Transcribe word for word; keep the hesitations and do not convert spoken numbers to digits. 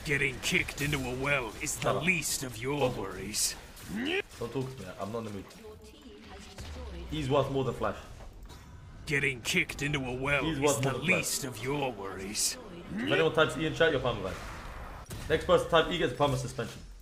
Getting kicked into a well is the least of your worries. Don't talk to me. I'm not in the mood. He's worth more than Flash. Getting kicked into a well He's is worth the more than Flash. least of your worries. If anyone types E in chat, you're perma banned. Next person to type E gets a perma suspension.